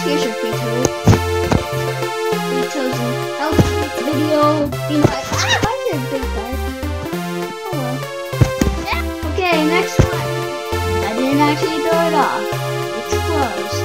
Here's your free toad. Free toads and help this video. You know, why did it break that? Oh well. Okay, next one. I didn't actually throw it off. It's closed.